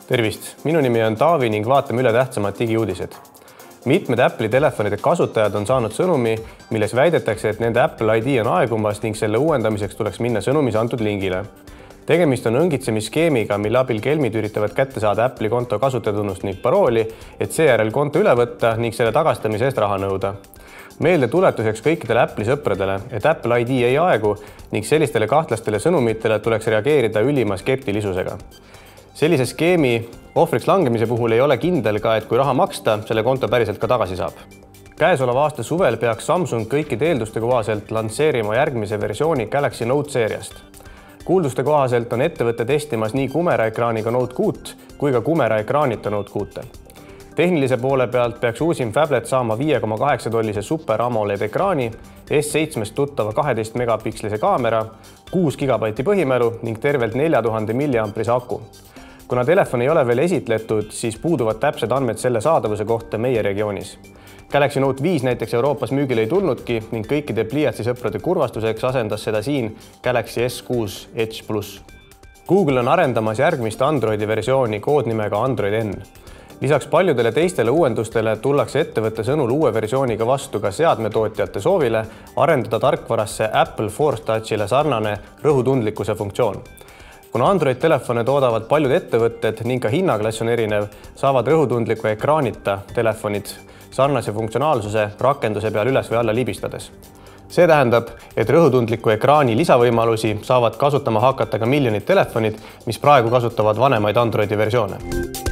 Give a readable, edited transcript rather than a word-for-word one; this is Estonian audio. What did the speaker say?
Tervist! Minu nimi on Taavi ning vaatame üle tähtsamad digiuudised. Mitmed Apple'i telefonide kasutajad on saanud sõnumi, milles väidetakse, et nende Apple ID on aegumas ning selle uuendamiseks tuleks minna sõnumis antud lingile. Tegemist on õngitsemisskeemiga, mille abil kelmid üritavad kätte saada Apple'i konto kasutajatunnust ning parooli, et seejärel konto üle võtta ning selle tagastamise eest raha nõuda. Meelde tuletuseks kõikidele Apple'i sõpradele, et Apple ID ei aegu ning sellistele kahtlastele sõnumitele tuleks reageerida ülima skeptilisusega. Sellise skeemi ohvriks langemise puhul ei ole kindel ka, et kui raha maksta, selle konto päriselt ka tagasi saab. Käesoleva aasta suvel peaks Samsung kõikide eelduste kohaselt lansseerima järgmise versiooni Galaxy Note seeriast. Kuulduste kohaselt on ettevõte testimas nii kumeraekraaniga Note 6 kui ka kumeraekraanita Note 6. Tehnilise poole pealt peaks uusim phablet saama 5,8-tollise Super AMOLED ekraani, S7-st tuttava 12 megapiksline kaamera, 6 GB põhimälu ning tervelt 4000 mAh aku. Kuna telefon ei ole veel esitletud, siis puuduvad täpsed andmed selle saadavuse kohta meie regioonis. Galaxy Note 5 näiteks Euroopas müügile ei tulnudki ning kõikide pliiatsisõprade kurvastuseks asendas seda siin Galaxy S6 Edge Plus. Google on arendamas järgmist Androidi versiooni koodnimega Android N. Lisaks paljudele teistele uuendustele tullakse ettevõtte sõnul uue versiooniga vastu ka seadmetootjate soovile arendada tarkvarasse Apple Force Touchile sarnane rõhutundlikkuse funktsioon. Kuna Android-telefone toodavad paljud ettevõtted ning ka hinnaklass on erinev, saavad rõhutundliku ekraanita telefonid sarnase funktsionaalsuse rakenduse peal üles või alla libistades. See tähendab, et rõhutundliku ekraani lisavõimalusi saavad kasutama hakata ka miljonid telefonid, mis praegu kasutavad vanemaid Androidi versioone.